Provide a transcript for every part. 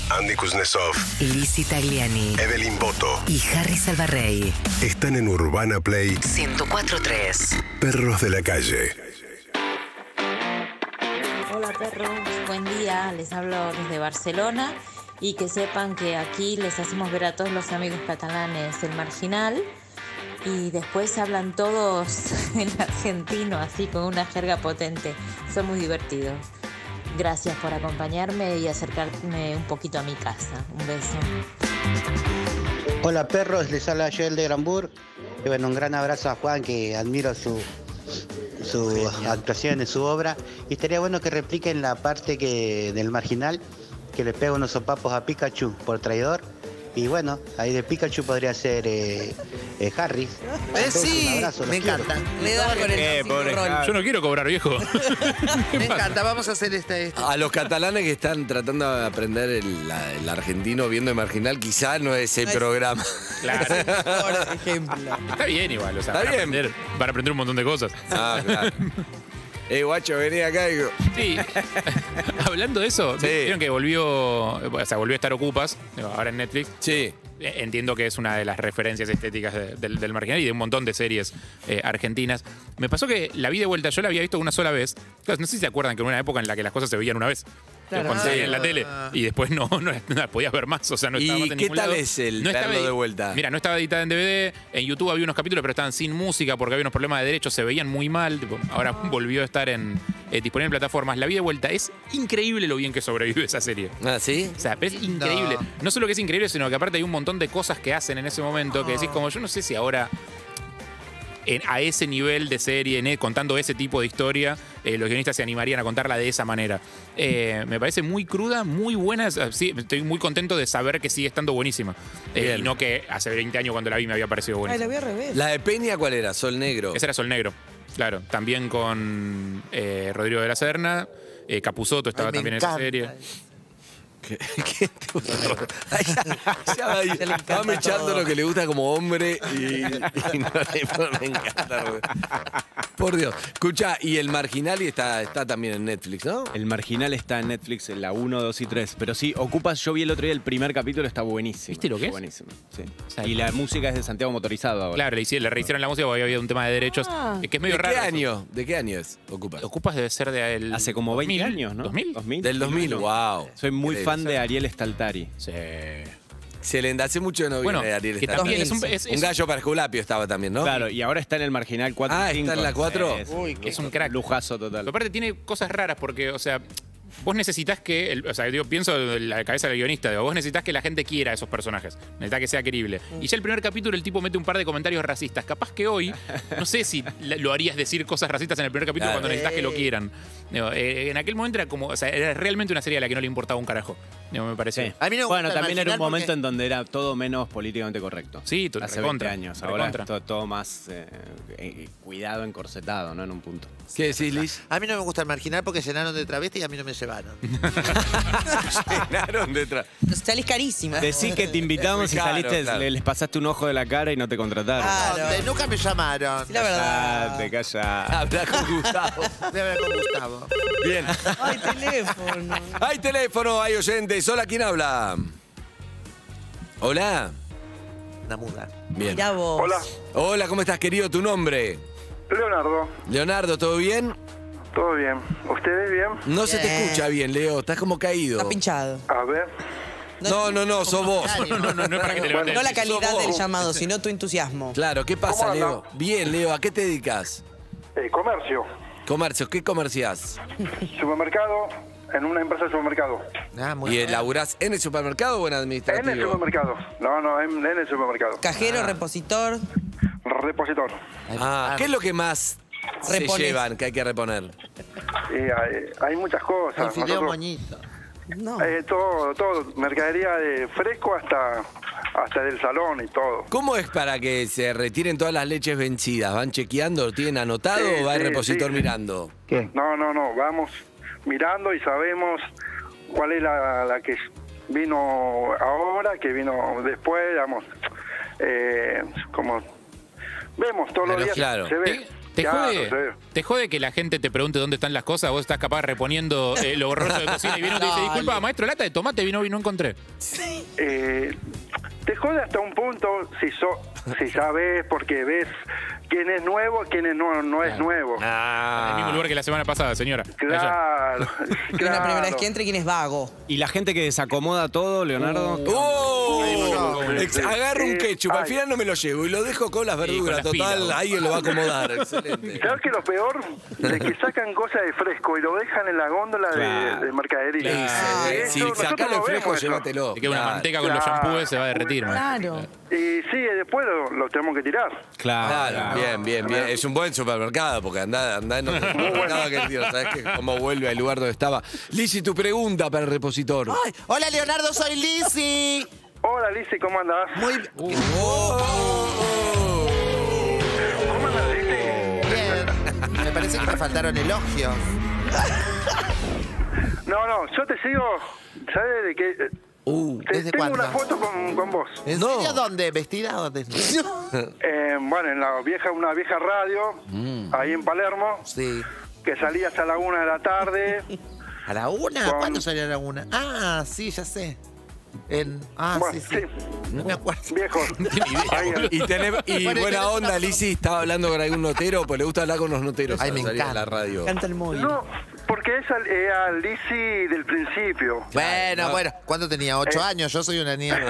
Andy Kuznetsov, Lizzy Tagliani, Evelyn Boto y Harry Salvarrey. Están en Urbana Play 104.3. Perros de la Calle. Hola perros, buen día, les hablo desde Barcelona y que sepan que aquí les hacemos ver a todos los amigos catalanes el marginal y después hablan todos en argentino así con una jerga potente, son muy divertidos. Gracias por acompañarme y acercarme un poquito a mi casa, un beso. Hola perros, les habla Joel de Granburg. Y bueno, un gran abrazo a Juan, que admiro su actuación en su obra. Y estaría bueno que repliquen la parte del marginal, que le pega unos sopapos a Pikachu por traidor. Y bueno, ahí de Pikachu podría ser Harry. Sí, un abrazo, me quiero. encanta. Le da con el rol. Yo no quiero cobrar, viejo. Me encanta, vamos a hacer este. A los catalanes que están tratando de aprender el argentino viendo el marginal, quizás no es el programa. Claro. Por ejemplo. Está bien igual, o sea, Está bien. para aprender un montón de cosas. Ah, claro. Guacho, vení acá y digo. Sí. Hablando de eso, Sí. vieron que volvió a estar Ocupas, ahora en Netflix. Sí. Entiendo que es una de las referencias estéticas del marginal y de un montón de series argentinas. Me pasó que la vi de vuelta, yo la había visto una sola vez. Claro, no sé si se acuerdan que en una época en la que las cosas se veían una vez. Claro. Cuando se veían en la Ah. tele. Y después no las podías ver más. O sea, no estaba ¿Y más en qué ningún tal lado. es el estaba verlo de vuelta? Mira, no estaba editada en DVD. En YouTube había unos capítulos, pero estaban sin música porque había unos problemas de derechos. Se veían muy mal. Tipo, ahora volvió a estar disponible en plataformas. La vi de vuelta. Es increíble lo bien que sobrevive esa serie. Ah, ¿sí? O sea, pero es increíble. No solo que es increíble, sino que aparte hay un montón de cosas que hacen en ese momento que decís como, yo no sé si ahora a ese nivel de serie, contando ese tipo de historia, los guionistas se animarían a contarla de esa manera. Me parece muy cruda, muy buena. Sí, estoy muy contento de saber que sigue estando buenísima. Y no que hace 20 años cuando la vi me había parecido Ay, buenísima. la voy al revés. ¿La de Peña cuál era? Sol Negro. Ese era Sol Negro, claro. También con Rodrigo de la Serna. Capusotto estaba Ay, me también en esa encanta. serie. ¿Qué va echando lo que le gusta como hombre y no me encanta. Por Dios. Escucha, y el marginal está también en Netflix, ¿no? El marginal está en Netflix en la 1, 2 y 3. Pero sí, Ocupas, yo vi el otro día el primer capítulo, está buenísimo. ¿Viste lo que es? Buenísimo, sí. sea, Y la música es de Santiago Motorizado ahora. Claro, le rehicieron la música porque había un tema de derechos. Que es medio ¿De raro. qué año? ¿De qué año es Ocupas? Ocupas debe ser de el Hace como 20 2000, años, ¿no? ¿2000? Del 2000, wow. Soy muy fan de Ariel Staltari. Sí. Excelente, hace mucho que no Bueno, viene Ariel que Staltari. también es Un gallo para Esculapio estaba también, ¿no? Claro, y ahora está en el marginal 4 Ah, y 5. ¿está en la 4? es un crack. Lujazo total. Pero aparte tiene cosas raras porque, o sea, vos necesitas que, pienso en la cabeza del guionista, vos necesitas que la gente quiera a esos personajes, necesitas que sea querible. Y ya el primer capítulo el tipo mete un par de comentarios racistas. Capaz que hoy, no sé si lo harías decir cosas racistas en el primer capítulo cuando necesitas que lo quieran. En aquel momento era como, o sea, era realmente una serie a la que no le importaba un carajo, me pareció. Sí. A mí no me Bueno, gusta el también era un marginal momento porque- en donde era todo menos políticamente correcto. Sí, Hace recontra, 20 años. Ahora recontra. es todo más cuidado, encorsetado, ¿no? En un punto. ¿Qué decís, Liz? A mí no me gusta el marginal porque llenaron de travesti y a mí no me llevaron. Llenaron detrás. Salís carísima. Decí que te invitamos y Claro, saliste, claro. les pasaste un ojo de la cara y no te contrataron. Claro. Nunca me llamaron. Sí, la verdad. Callate, callate. Habla con Gustavo. Voy a hablar con Gustavo. Bien. Ay, teléfono. Hay teléfono, hay oyentes. Hola, ¿quién habla? Hola. Una muda. Bien. Mirá vos. Hola, Hola, ¿cómo estás, querido? ¿Tu nombre? Leonardo. Leonardo, ¿todo bien? ¿Todo bien? ¿Ustedes bien? No se te Bien. escucha bien, Leo. Estás como caído. Está pinchado. A ver. No, sos vos. No es para que te levantes. No la Sos calidad vos. del llamado, sino tu entusiasmo. Claro, ¿qué pasa, ¿Cómo Leo? anda? Bien, Leo, ¿a qué te dedicas? Comercio. Comercios, ¿qué comerciás? Supermercado. En una empresa de supermercado. Ah, muy ¿Y bien. laburás en el supermercado o en En administrativo? el supermercado. No, en el supermercado. Cajero, repositor. Repositor. ¿Qué es lo que más se Repones. llevan que hay que reponer? Hay muchas El cosas. fideo Nosotros, moñito. No. todo. Mercadería de fresco hasta del salón y todo. ¿Cómo es para que se retiren todas las leches vencidas? ¿Van chequeando, lo tienen anotado Sí, o va el sí, repositor sí. mirando? No. Vamos mirando y sabemos cuál es la que vino ahora, que vino después, digamos. Como vemos todos los días. Claro. Se ve. Claro, jode, sí. ¿Te jode que la gente te pregunte dónde están las cosas? Vos estás capaz reponiendo lo borroso de cocina y viene uno y te dice, disculpa, maestro, lata de tomate no encontré. Te jode hasta un punto si sabes, porque ves quién es nuevo, quién es no es nuevo. En el mismo lugar que la semana pasada, señora. Claro, Es la primera vez que entra y quién es vago. Y la gente que desacomoda todo, Leonardo. Agarro un ketchup, al Ay. final no me lo llevo y lo dejo con las verduras. con las Total, pilas. alguien lo va a acomodar. Excelente. ¿Sabes que lo peor? De que sacan cosas de fresco y lo dejan en la góndola Claro. de mercadería. Sí, si Eso, sacalo nosotros el lo fresco, vemos eso. llévatelo. Te queda una Claro. manteca con los Claro. shampoos, se va a derretir, maestro. Claro. Y sí, después lo tenemos que tirar. Claro, bien. Es un buen supermercado porque anda en otro supermercado que el tío, ¿sabes qué? Cómo vuelve al lugar donde estaba. Lizzy, tu pregunta para el repositor. Ay, hola, Leonardo, soy Lizzy. Hola, Lizzy, ¿cómo andás? Muy ¿Cómo andás, Lizzy? bien. Me parece que me faltaron elogios. No, yo te sigo, ¿sabes de qué? ¿Desde Tengo cuándo? una foto con vos. ¿En No. serio dónde? ¿Vestida o desnuda? Bueno, en una vieja radio, ahí en Palermo, Sí. que salías a la 1 de la tarde. ¿A la 1? Con- ¿Cuándo salió a la 1? Ah, sí, ya sé. Bueno, sí. No me acuerdo. Viejo. Ahí, Y Bueno, buena pero- onda, Lizzy, estaba hablando con algún notero, pues le gusta hablar con los noteros. Ay, a me salir a la encanta. radio. Canta el móvil. No, porque es al Lizzy del principio. Bueno. ¿Cuánto tenía? 8 años. Yo soy una niña.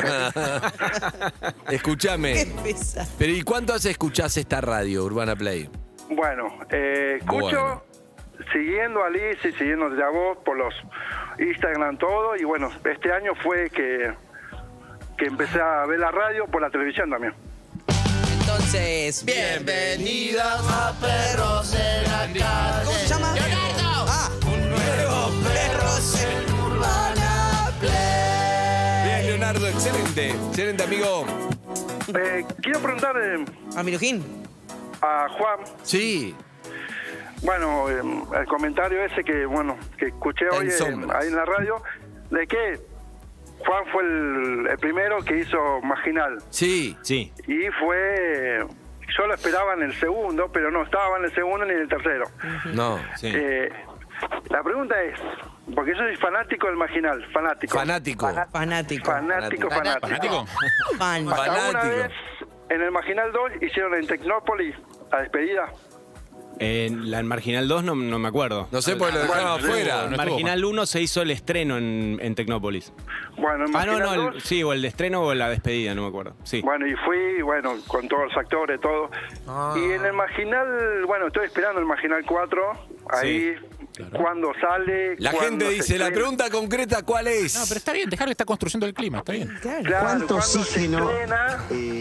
Escúchame. Qué pesa. Pero ¿y cuánto hace escuchás esta radio, Urbana Play? Bueno, escucho siguiendo a Lizzy, siguiéndote a vos por los Instagram, todo. Y bueno, este año fue que empecé a ver la radio por la televisión también. Entonces, Bienvenidas a Perros en la Calle. ¿Cómo se llama? ¡Leonardo! Ah, un nuevo Perros en Urbana Play. Bien, Leonardo, excelente, amigo. Quiero preguntar ¿A Mirujín? a Juan, Sí, bueno, el comentario ese que escuché En hoy sombras. ahí en la radio, de que Juan fue el primero que hizo Marginal. sí. Sí. Y fue... Yo lo esperaba en el segundo, pero no estaba en el segundo ni en el tercero. No. Sí. La pregunta es, porque yo soy fanático del Marginal, fanático. Fanático. Fanático. Fanático. ¿Fanático? Fan. Hasta una Fanático. vez, en el Marginal 2, hicieron en Tecnópolis la despedida. En la Marginal 2 no me acuerdo. No sé, porque lo dejaron Bueno, afuera. no estuvo, Marginal 1 se hizo el estreno en Tecnópolis. Bueno, en Ah, no, Marginal 2, sí, o el de estreno o la despedida, no me acuerdo. Sí. bueno, y fui, con todos los actores, todo. Ah. Y en el Marginal, estoy esperando el Marginal 4, ahí, cuando sale. La cuándo gente se dice, la estrena. pregunta concreta, ¿cuál es? No, pero está bien, dejar que está construyendo el clima, está bien. Claro. Claro, ¿Cuánto cuándo se oxígeno? estrena,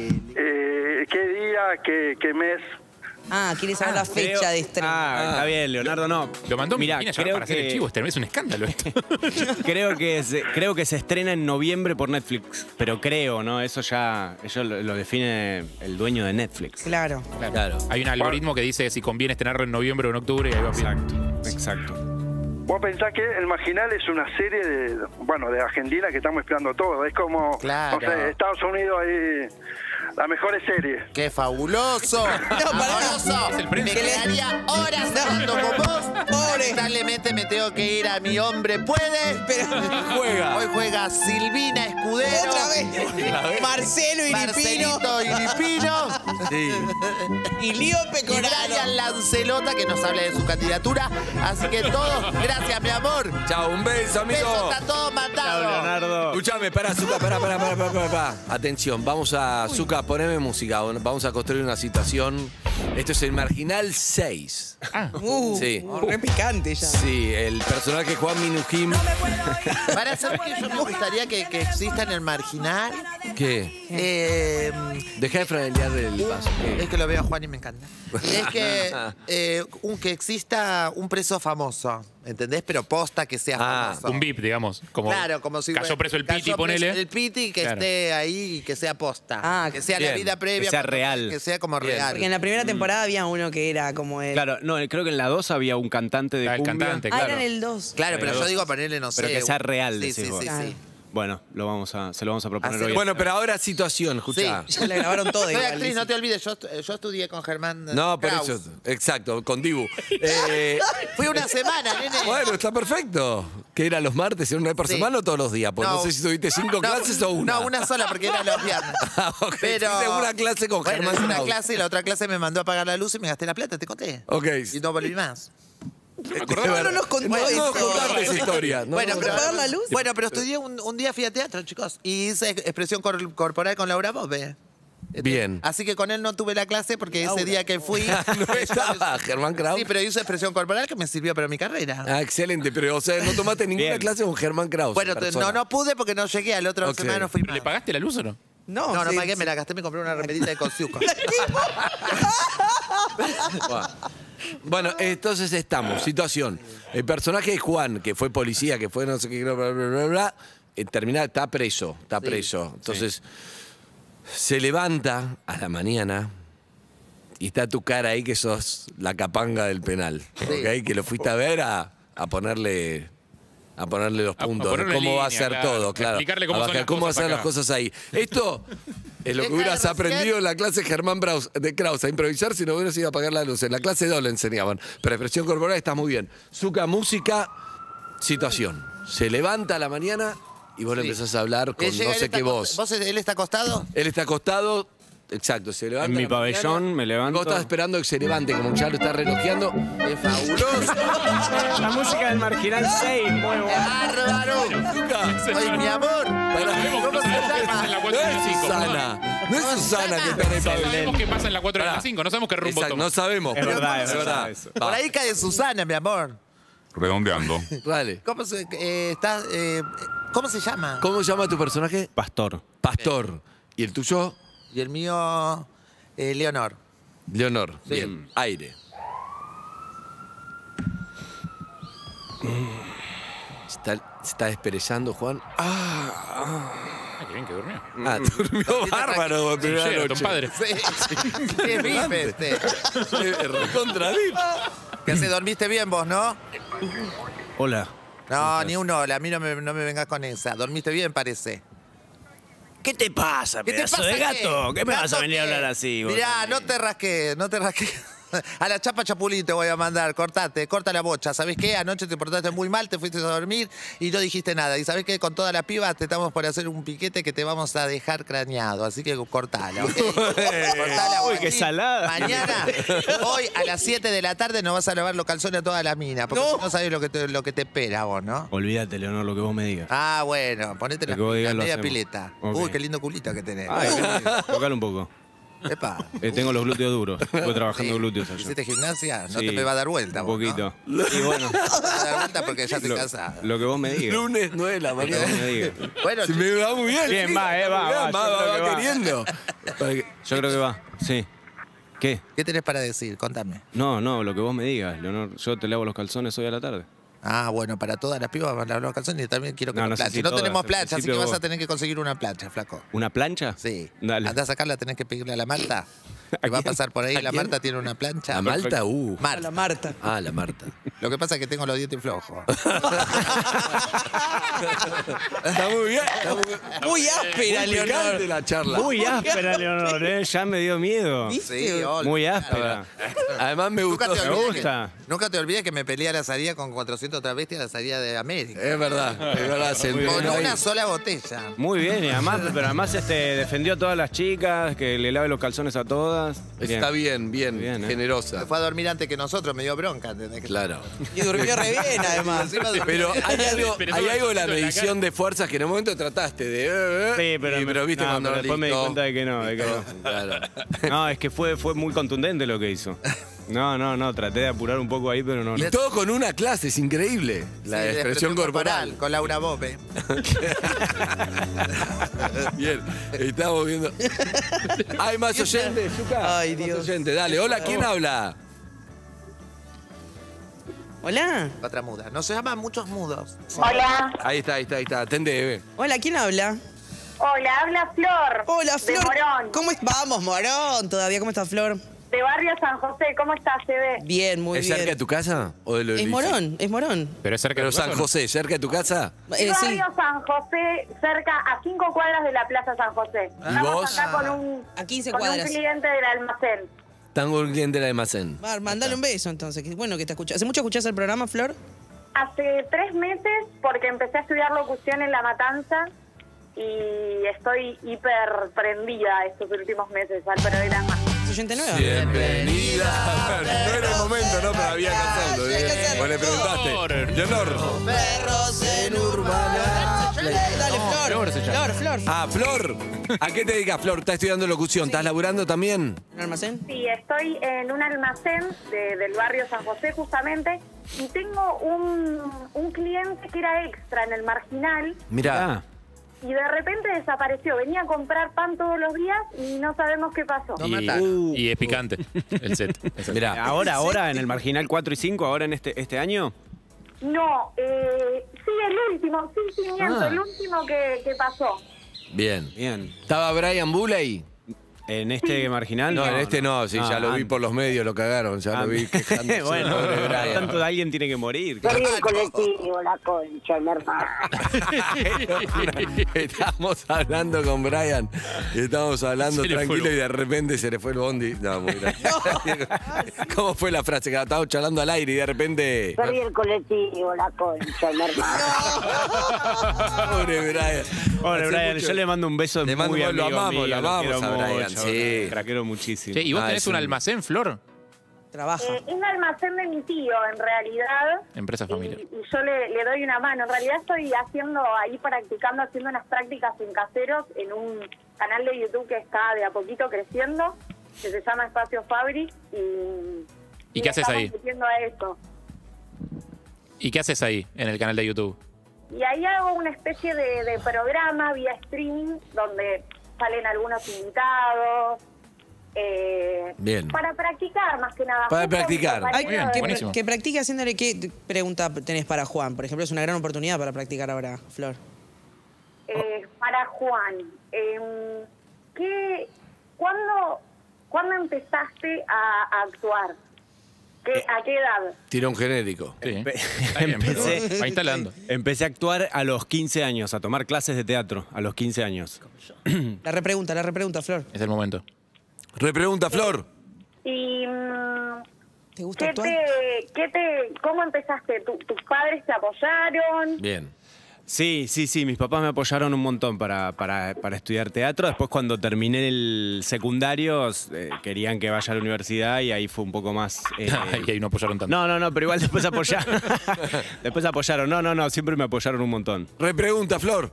qué día, qué mes. Ah, quiere saber la fecha de estreno. Ah, está bien, Leonardo, no. Lo mandó Mira, Mira, para hacer el chivo, es un escándalo esto. creo que se estrena en noviembre por Netflix. Pero creo, ¿no? Eso lo define el dueño de Netflix. Claro. Claro. Hay un algoritmo que dice si conviene estrenarlo en noviembre o en octubre y ahí va Exacto. Vos pensás que El Marginal es una serie de Argentina que estamos esperando todos. Es como, Claro. no sé, Estados Unidos ahí, las mejores series. ¡Qué fabuloso! ¡Amoroso! Es el premio. Me quedaría horas hablando con vos. Pobre. Lamentablemente me tengo que ir a Mi Hombre Puede. Juega. Hoy juega Silvina Escudero. Otra vez. Marcelo Iripino Marcelito Iripino. Sí. y Lío Y Pecoraro. Brian Lancelota, que nos habla de su candidatura. Así que todos, gracias, mi amor. Chao, un beso, amigo. Beso, está todo mandado. Chao, Leonardo. Escuchame, pará, Zucca, pará. Atención, vamos a, Zucca, poneme música. Vamos a construir una situación. Esto es el Marginal 6. Sí. Re picante ya. Sí, el personaje Juan Minujín. Para saber que yo me gustaría que exista en el Marginal. ¿Qué? Dejá de franelear el paso. Es que lo veo a Juan y me encanta. Es que exista un preso famoso, ¿entendés? Pero posta que sea famoso. Un VIP, digamos. Claro, como si cayó preso el Piti, cayó ponele. preso el Piti, que Claro. esté ahí y que sea posta. Ah, que sea la bien. vida previa. Que sea cuando- real. Que sea como real. Porque en la primera temporada había uno que era como el... Claro, no, creo que en la 2 había un cantante de El cumbia. cantante, Ah, claro. era en el 2. Claro, pero Hay yo dos. digo ponerle, no sé. Pero que sea real, Sí, decís sí, vos. sí, Claro. sí. Bueno, se lo vamos a proponer Hacer- hoy. Bueno, pero ahora situación, escuchá. Ya la grabaron toda Soy igual. actriz, Lizzy. no te olvides, yo estudié con Germán No, por Kraus. eso. Exacto, con Dibu. Fui una semana, nene. Bueno, está perfecto. ¿Que era los martes? ¿Era una vez por Sí. semana o todos los días? Pues no, sé si tuviste 5 clases o una. No, una sola porque era los viernes. Ok, Pero hiciste una clase con bueno, Germán hice una Kraus. clase y la otra clase me mandó a pagar la luz y me gasté la plata, te conté. Ok. Y no volví más. No nos contó No eso. contaste esa historia. No, Bueno, no, pero, ¿Apagar la luz? bueno, pero estudié un día, fui a teatro, chicos, y hice expresión corporal con Laura Bobe. Bien. Así que con él no tuve la clase porque ese día que fui... no estaba Germán Kraus. Sí, pero hice expresión corporal que me sirvió para mi carrera. Ah, excelente. Pero, o sea, no tomaste ninguna Bien. clase con Germán Kraus. Bueno, persona. no pude porque no llegué. Al otro Ok. semana no fui más. ¿Le pagaste la luz o no? No, sí, pagué, sí. me la gasté, me compré una remerita de Cosiuco. Bueno, entonces estamos. Situación. El personaje de Juan, que fue policía, que fue no sé qué, bla, bla, bla, bla, bla, termina, está preso. Está preso. Entonces, se levanta a la mañana y está tu cara ahí que sos la capanga del penal. ¿Ok? Que lo fuiste a ver a ponerle los puntos, de ponerlo en cómo va a línea, ser claro. todo, claro. Explicarle cómo A son bajar, las cómo cosas hacer acá. las cosas ahí. Esto es lo que Deja hubieras de aprendido en la clase Germán de Kraus, a improvisar si no hubieras ido a apagar la luz. En la clase 2 le enseñaban. Pero expresión corporal está muy bien. Zucca, música, situación. Se levanta a la mañana y vos le empezás a hablar con Él llega, no él sé está qué acos- voz. ¿Él está acostado? Él está acostado. Exacto, se levanta. En mi a la mañana, pabellón, me levanto. Vos estás esperando que se levante, como que ya lo está relojeando. Es fabuloso. La música del Marginal 6, muy bueno. ¡Bárbaro! ¡Ay, mi amor! ¿Cómo se llama? En la No 4 y es la 5. Susana. No es Susana que está en el Sabemos pabellón. qué pasa en la 4 y en la 5, no sabemos qué rumbo Exacto, toma. no sabemos. Es verdad eso. Va, Por ahí cae Susana, mi amor. Redondeando. dale. ¿Cómo se llama? ¿Cómo se llama tu personaje? Pastor. Pastor. ¿Y el tuyo? Y el mío, Leonor. Leonor. Bien. Aire. Se está desperezando, Juan. Ah, qué bien que durmió. Ah, durmió bárbaro primera Sheraton, noche. padre. Qué vive este. Recontra VIP. ¿Qué se dormiste bien vos, no? Hola. No, ni un hola. A mí no me vengas con esa. Dormiste bien, parece. ¿Qué te pasa, ¿Qué te pedazo pasa de gato? ¿Qué me vas a venir a qué? hablar así, vos? Mirá, no te rasques, no te rasques. A la chapa chapulín te voy a mandar, corta la bocha. ¿Sabés qué? Anoche te portaste muy mal, te fuiste a dormir y no dijiste nada. Y ¿sabés qué? Con toda la piba te estamos por hacer un piquete que te vamos a dejar craneado. Así que cortala, ¿ok? Cortala, Uy, qué Joaquín. salada. Mañana, hoy a las 7 de la tarde nos vas a lavar los calzones a toda la mina. Porque no sabés lo que te espera vos, ¿no? Olvídate, Leonor, lo que vos me digas. Ah, bueno, ponete Lo la, que vos digas la lo media hacemos. pileta. Ok. Uy, qué lindo culito que tenés. Ay, tocalo un poco. Epa. Tengo los glúteos duros. Estoy trabajando Sí. glúteos allá. ¿Hiciste gimnasia? No Sí, te me va a dar vuelta. Un vos, ¿no? poquito. Y bueno, No te va a dar vuelta porque ya estoy lo, cansado. lo que vos me digas. Lunes 9 de la Lo que vos mañana. me digas. Bueno, Se me va muy bien. Bien, sí, va, va, muy bien, yo creo que va. queriendo. Para que- Yo creo que va. Sí. ¿Qué? ¿qué tenés para decir? Contame. No, lo que vos me digas, Leonor. Yo te lavo los calzones hoy a la tarde. Ah, bueno, para todas las pibas van a lavar los calzones y también quiero que No, me no sé planchen. si No todas, tenemos al plancha, así que principio vas vos. a tener que conseguir una plancha, flaco. ¿Una plancha? Sí. Dale. Andás a sacarla, tenés que pedirle a la Marta. Que va a pasar por ahí. ¿A La quién? Marta tiene una plancha. ¿A Malta? Marta. La Marta. Ah, la Marta. Lo que pasa es que tengo los dientes flojos. Está muy bien. Está muy, Muy áspera, muy Leonor. picante la charla. Muy áspera, Leonor, Ya me dio miedo. Sí, obvio. Muy áspera. Además me Nunca gustó. te, Me olvides gusta. nunca te olvides que me peleé a la salida con 400 travestis a la salida de América. Es verdad. Se Con pone ahí. una sola botella. Muy bien, y además, pero además defendió a todas las chicas, que le lave los calzones a todas. Está bien, bien, Bien, generosa. Fue a dormir antes que nosotros, me dio bronca. ¿Entendés? Claro. Y durmió re bien, además. Pero hay algo en la en la medición de fuerzas que en un momento trataste de. Sí, pero, viste no, cuando pero después me di listo. cuenta de que no. Claro. No, es que fue muy contundente lo que hizo. No, traté de apurar un poco ahí, pero no. Y todo con una clase, es increíble. La Sí, de expresión corporal. Con Laura Bobe. Bien, estamos viendo. Hay más oyentes, Zucca. Ay, Más Dios. oyentes. Dale, hola, ¿quién habla? Hola. Otra muda. No se llaman muchos mudos. Hola, Ahí está. Atende, Eve. Hola, ¿quién habla? hola, habla Flor. Hola, Flor. De Morón. ¿Cómo es? Vamos, Morón. Todavía, ¿cómo está Flor? de Barrio San José. ¿Cómo estás, Eve? Bien, muy ¿Es bien. cerca de tu casa o de lo Es Morón, es Morón. Pero es cerca Pero de tu casa, San ¿o no? José, ¿cerca de tu casa? Sí. Barrio San José, cerca a 5 cuadras de la Plaza San José. Estamos vos? acá con un, A 15 con un cuadras. cliente del almacén. Tengo un cliente del almacén. Mandale un beso entonces. Que bueno que te escuchas. ¿Hace mucho escuchás el programa, Flor? Hace 3 meses, porque empecé a estudiar locución en La Matanza y estoy hiper prendida estos últimos meses al programa. ¿Es oyente nueva? Bienvenida. No era el momento, ¿no? Pero había que hacerlo. hay que hacerlo. Vos le preguntaste. Leonor. Perros en Urbana. Dale, Flor. Flor. Ah, Flor. ¿A qué te dedicas, Flor? ¿Estás estudiando locución? ¿Estás laburando también? ¿Un almacén? Sí, estoy en un almacén del barrio San José justamente y tengo un cliente que era extra en el Marginal Mirá. y de repente desapareció. Venía a comprar pan todos los días y no sabemos qué pasó. Y es picante el set. Mirá. Ahora, en el Marginal 4 y 5, ahora en este año. No, sí, el último, miento, el último que pasó. Bien. Bien. ¿Estaba Brian Bull ahí? ¿En este Marginal? No, en este no, sí, ya lo vi por los medios, lo cagaron, ya lo vi quejándose. Bueno, pobre Brian. tanto alguien tiene que morir. Perdí el colectivo, la concha, mi hermano. Estábamos hablando con Brian, y estábamos hablando Se le fue tranquilo el- y de repente se le fue el bondi. No, muy gracioso. ¿Cómo fue la frase? Que estábamos charlando al aire y de repente... Perdí el colectivo, la concha, mi hermano. Pobre Brian. Pobre Hace Brian, mucho- yo le mando un beso Le mando muy un- lo amigo amamos, mío, lo amamos quiero a Brian, mucho, sí. La quiero muchísimo. Che, ¿y vos Ah, tenés es un un- almacén, Flor? Trabaja. Es un almacén de mi tío, en realidad. Empresa familiar. Y yo le doy una mano. En realidad estoy haciendo unas prácticas en caseros en un canal de YouTube que está de a poquito creciendo, que se llama Espacio Fabric. ¿Y qué haces ahí? Estamos metiendo a eso. ¿Y qué haces ahí en el canal de YouTube? Y ahí hago una especie de programa vía streaming donde salen algunos invitados. Bien. Para practicar, más que nada. Para Justo mi practicar. compañero Muy bien, de- buenísimo. Que practique haciéndole. ¿Qué pregunta tenés para Juan? Por ejemplo, es una gran oportunidad para practicar ahora, Flor. Para Juan, ¿cuándo empezaste a actuar? ¿A qué edad? Tirón genérico. Sí. Está bien, pero Empecé- va instalando. Empecé a actuar a los 15 años, a tomar clases de teatro a los 15 años. La repregunta, Flor. Es el momento. Repregunta, Flor. ¿Y ¿Te gusta actuar? cómo empezaste? ¿Tus padres te apoyaron? Bien. Sí, mis papás me apoyaron un montón para estudiar teatro. Después cuando terminé el secundario querían que vaya a la universidad y ahí fue un poco más... Y ahí no apoyaron tanto. No, pero igual después apoyaron. Después apoyaron. No, siempre me apoyaron un montón. Repregunta, Flor.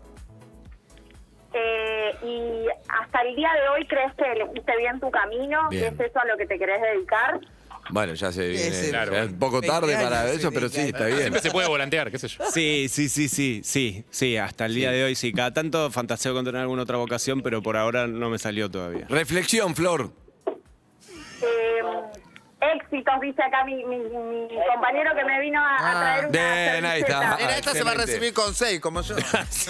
¿Y hasta el día de hoy crees que elegiste bien tu camino? Bien. ¿Es eso a lo que te querés dedicar? Bueno, ya se viene. Sí, claro. ya es un poco tarde 20 para años, eso, sí, pero sí, está bien. Siempre se puede volantear, qué sé yo. Sí, hasta el día de hoy sí. Cada tanto fantaseo con tener alguna otra vocación, pero por ahora no me salió todavía. Reflexión, Flor. Éxitos, dice acá mi compañero que me vino a traer una Bien, ahí está. servilleta. Mira, esta se va a excelente. recibir con 6, como yo.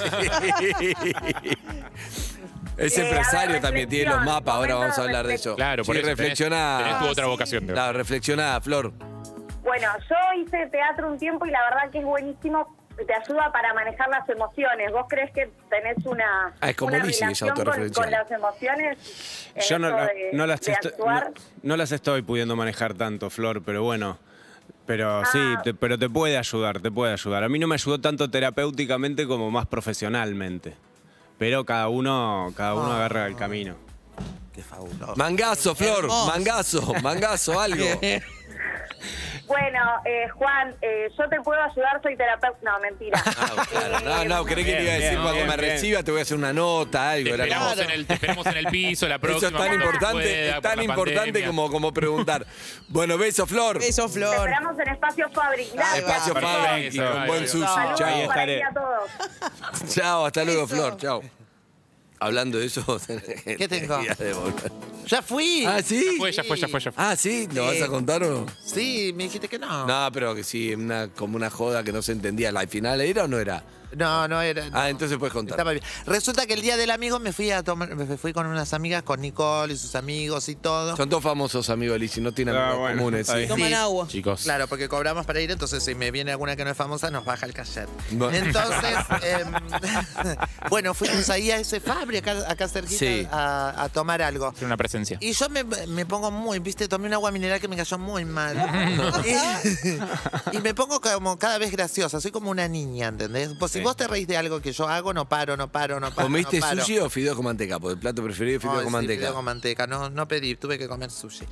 Es a empresario ver, también, tiene los reflexión, mapas, ahora momento vamos a de hablar de eso. Claro, por sí, eso reflexioná. tenés tu otra vocación. digo. Claro, reflexioná, Flor. Bueno, yo hice teatro un tiempo y la verdad que es buenísimo, te ayuda para manejar las emociones. ¿Vos crees que tenés una, Ah, es como una Lizzy, esa relación autorreflexión. con las emociones? en Yo esto de actuar? no las estoy pudiendo manejar tanto, Flor, pero bueno. Pero sí, pero te puede ayudar, te puede ayudar. A mí no me ayudó tanto terapéuticamente como más profesionalmente. Pero cada uno agarra el camino. Qué fabuloso. Mangazo, Flor, Hermoso. mangazo, algo. Bueno, Juan, yo te puedo ayudar, soy terapeuta. No, mentira. No, creí que le iba a decir Bien, cuando bien, me bien. reciba te voy a hacer una nota, algo. Te Era como- esperamos en el piso la próxima. Eso es tan cuando importante, pueda, es por tan la importante pandemia. como preguntar. Bueno, beso, Flor. Beso, Te Flor. esperamos en Espacio Fabric. Gracias. Espacio Perfecto. Fabric y con buen sushi. Saludos Chao, ahí para estaré. ti a todos. Chao, hasta luego, Beso. Flor. Chao. Hablando de eso, ¿Qué tengo? de volver. Ya fui. Ah, ¿sí? Ya fue. Ah, ¿sí? ¿Lo vas a contar o no? Sí, me dijiste que no. No, pero que sí, como una joda que no se entendía. ¿La final era o no era? No era. Ah, entonces puedes contar. Estaba bien. Resulta que el día del amigo me fui con unas amigas, con Nicole y sus amigos y todo. Son dos famosos amigos, Lizzy, no tienen amigos comunes. está ¿sí? bien. Toman agua. Chicos. Claro, porque cobramos para ir, entonces si me viene alguna que no es famosa, nos baja el cachet. No. Entonces, bueno, fuimos ahí a ese Fabri, acá cerquita, Sí. a tomar algo. Tiene una presencia. Y yo me pongo tomé un agua mineral que me cayó muy mal. y me pongo como cada vez graciosa, soy como una niña, ¿entendés? Pues si vos te reís de algo que yo hago, no paro. ¿Comiste no paro. sushi o fideo con manteca? Porque el plato preferido es fideo Ay, con sí, manteca. fideo con manteca. No pedí, tuve que comer sushi.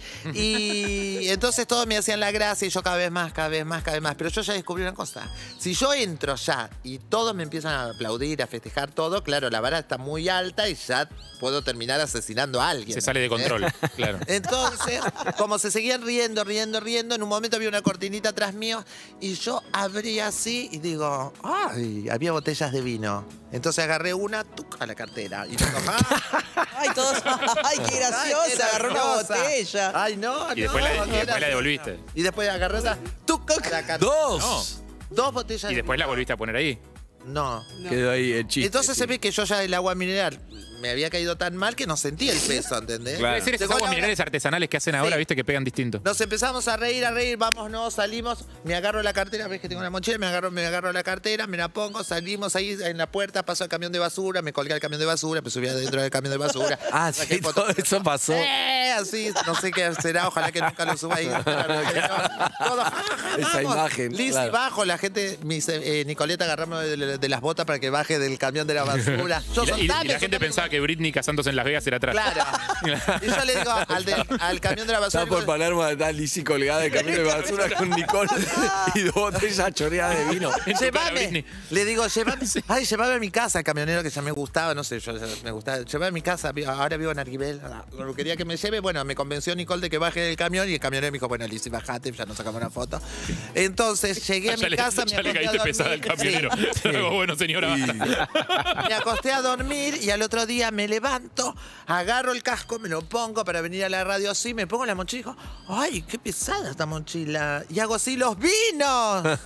Y entonces todos me hacían la gracia y yo cada vez más. Pero yo ya descubrí una cosa. Si yo entro ya y todos me empiezan a aplaudir, a festejar todo, claro, la vara está muy alta y ya puedo terminar asesinando a alguien. Se sale de control, claro. Entonces, como se seguían riendo, en un momento había una cortinita atrás mío y yo abrí así y digo, ¡ay! Había botellas de vino. Entonces agarré una, a la cartera. Y digo, Ay, todos. Ay, qué graciosa. Agarró una botella. Ay, no, Y después la devolviste. Y después agarré esa, a la cartera. ¡Dos! Dos botellas Y después la volviste a poner ahí. No. Quedó ahí el chiste. Entonces sí. se ve que yo ya el agua mineral me había caído tan mal que no sentía el peso, ¿entendés? Puede ser esas aguas minerales artesanales que hacen ahora, viste, que pegan distinto. Nos empezamos a reír, vámonos, salimos, me agarro la cartera, ves que tengo una mochila, me agarro la cartera, me la pongo, salimos ahí en la puerta, pasó el camión de basura, me colgué al camión de basura, me subí adentro del camión de basura. Ah, sí, todo eso pasó. Así, no sé qué será, ojalá que nunca lo suba ahí. Todo, Esa imagen, Liz, claro. bajo, la gente, Nicoleta agarramos de las botas para que baje del camión de la basura. Yo, Y la soltame, gente pensaba que Britney casándose en Las Vegas era atrás. Claro. Y yo le digo al camión de la basura. Está por Palermo, está Lizzy colgada de camino de basura con Nicole y dos botellas choreadas de vino. Llévame. Le digo, llévame a mi casa, el camionero que ya me gustaba, no sé, me gustaba. Llévame a mi casa, ahora vivo en Arguibel. Quería que me lleve, bueno, me convenció Nicole de que baje del camión y el camionero me dijo, bueno, Lizzy, bajate, ya nos sacamos una foto. Entonces llegué a mi casa, ya le caíste pesada al camionero. Sí. Bueno, señora, basta. Me acosté a dormir y al otro día me levanto, agarro el casco, me lo pongo para venir a la radio así, me pongo la mochila y digo, ¡ay, qué pesada esta mochila! Y hago así, ¡los vinos!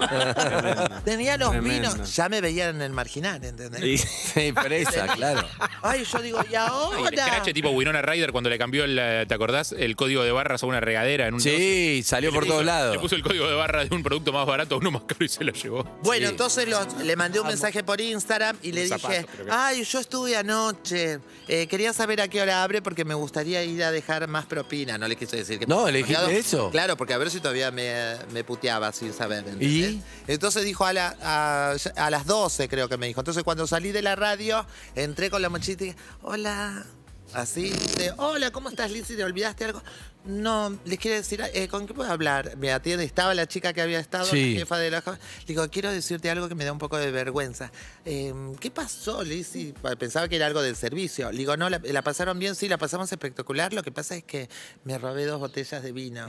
Tenía los vinos. Ya me veían en el marginal, ¿entendés? Sí, presa, claro. Ay, yo digo, ¿y ahora? El escrache tipo Winona Ryder cuando le cambió, ¿te acordás? El código de barras a una regadera. En un Sí, salió por todos lados. Le puso el código de barras de un producto más barato a uno más caro y se lo llevó. Bueno, Sí. entonces le mandé un mensaje por Instagram y le dije, Zapato, creo que. ay, yo estuve anoche, quería saber a qué hora abre porque me gustaría ir a dejar más propina. No le quise decir que... No, ¿le dijiste eso? Claro, porque a ver si todavía me puteaba sin saber. ¿entendés? ¿Y? Entonces dijo a las 12, creo que me dijo. Entonces cuando salí de la radio, entré con la mochila y dije, hola... Así, hola, ¿cómo estás, Lizzy? ¿Te olvidaste algo? No, les quiero decir, ¿con qué puedo hablar? Me atiende, estaba la chica que había estado, Sí. la jefa de la... Le digo, quiero decirte algo que me da un poco de vergüenza. ¿Qué pasó, Lizzy? Pensaba que era algo del servicio. Le digo, no, ¿la pasaron bien? Sí, la pasamos espectacular. Lo que pasa es que me robé 2 botellas de vino.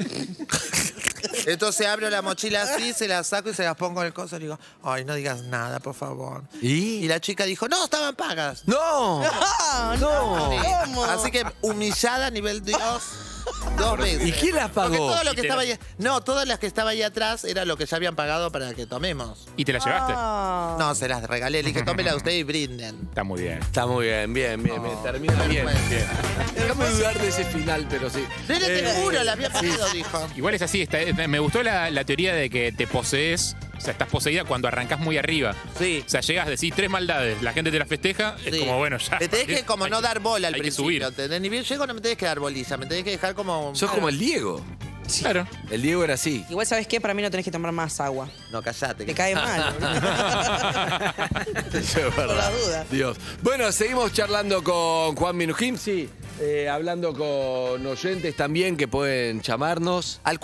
Entonces abro la mochila así, se la saco y se las pongo en el coso. Le digo, ay, no digas nada, por favor. ¿Y? Y la chica dijo, no, estaban pagas. ¡No! No, ¿cómo? Así que humillada a nivel Dios 2 veces. ¿Y quién las Porque pagó? todo lo que estaba ahí, no, todas las que estaba ahí atrás era lo que ya habían pagado para que tomemos. ¿Y te la llevaste? No, se las regalé. Le dije, tómela usted y brinden. Está muy bien. Está muy bien, bien. Termina bien. Déjame dudar de ese final, pero sí. Pero te juro, la había pagado, dijo. Igual es así, me gustó la teoría de que te posees, o sea, estás poseída cuando arrancás muy arriba. Sí. O sea, llegas a decir 3 maldades, la gente te las festeja, es Sí. como, bueno, ya. Me tenés que como Hay no que- dar bola al hay que principio, subir. ¿entendés? Ni bien llego, no me tenés que dar bolilla, me tenés que dejar como... Sos como el Diego. Claro. El Diego era así. Igual, ¿sabes qué? Para mí no tenés que tomar más agua. No, callate. Te cae mal. Eso es verdad. la duda. Dios. Bueno, seguimos charlando con Juan Minujín, sí. Hablando con oyentes también que pueden llamarnos. Al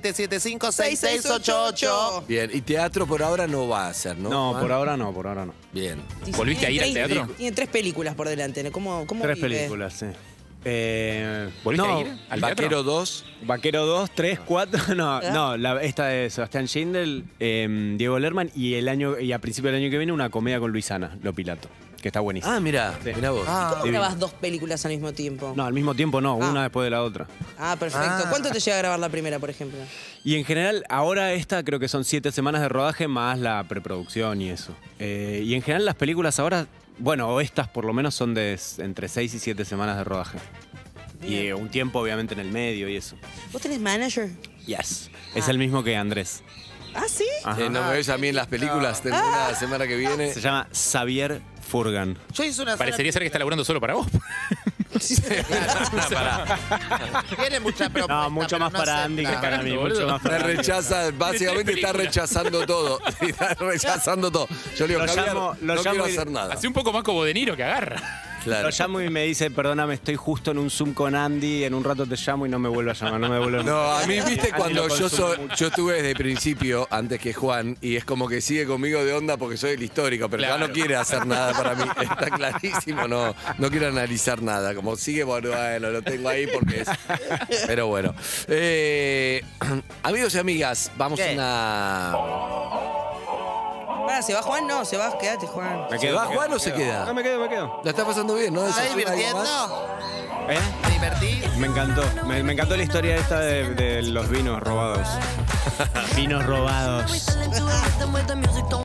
4775-6688. Bien, y teatro por ahora no va a hacer, ¿no? No, Juan? por ahora no, por ahora no. Bien. ¿Volviste a ir al teatro? Tiene 3 películas por delante. ¿Cómo 3 vive? películas, sí. ¿Volviste no, a ir al Vaquero teatro? 2. Vaquero 2, 3, 4. No, esta de Sebastián Schindel, Diego Lerman y a principio del año que viene una comedia con Luisana, Lo Pilato. que está buenísima. Ah, mirá, Sí. mirá vos. ¿Cómo grabás dos películas al mismo tiempo? No, al mismo tiempo no, una después de la otra. Ah, perfecto. ¿Cuánto te llega a grabar la primera, por ejemplo? Y en general, ahora esta creo que son 7 semanas de rodaje más la preproducción y eso. Y en general las películas ahora, bueno, o estas por lo menos son de entre 6 y 7 semanas de rodaje. Y un tiempo obviamente en el medio y eso. ¿Vos tenés manager? Yes. Es el mismo que Andrés. ¿Ah, sí? Ajá. ¿No me ves a mí en las películas? Tengo una semana que viene. Se llama Xavier Furgan. Yo hice una Parecería ser que está laburando solo para vos. Tiene mucha propuesta. No, mucho más para Andy que para mí. Mucho más Me para Andy. rechaza, básicamente está rechazando todo. Está rechazando todo. Yo le digo, Lo Javier, llamo- lo no quiero llamo y- hacer nada. Hace un poco más como De Niro que agarra. Claro. Lo llamo y me dice, perdóname, estoy justo en un Zoom con Andy, en un rato te llamo y no me vuelve a llamar, no me vuelve a No, a mí, viste, Andy cuando lo yo consume yo estuve desde el principio, antes que Juan, y es como que sigue conmigo de onda porque soy el histórico, pero ya Claro. no quiere hacer nada para mí. Está clarísimo, no quiere analizar nada. Como sigue, bueno, lo tengo ahí porque es. Pero bueno. Amigos y amigas, vamos a una. Pará, ¿se va Juan? No, se va, quédate, Juan. Me ¿Se va Juan o se queda? No, me quedo. La está pasando bien, ¿no? ¿Estás ¿Desayuna algo más? divirtiendo? ¿Eh? ¿Te divertís? Me encantó. Me encantó la historia esta de los vinos robados. Vinos robados.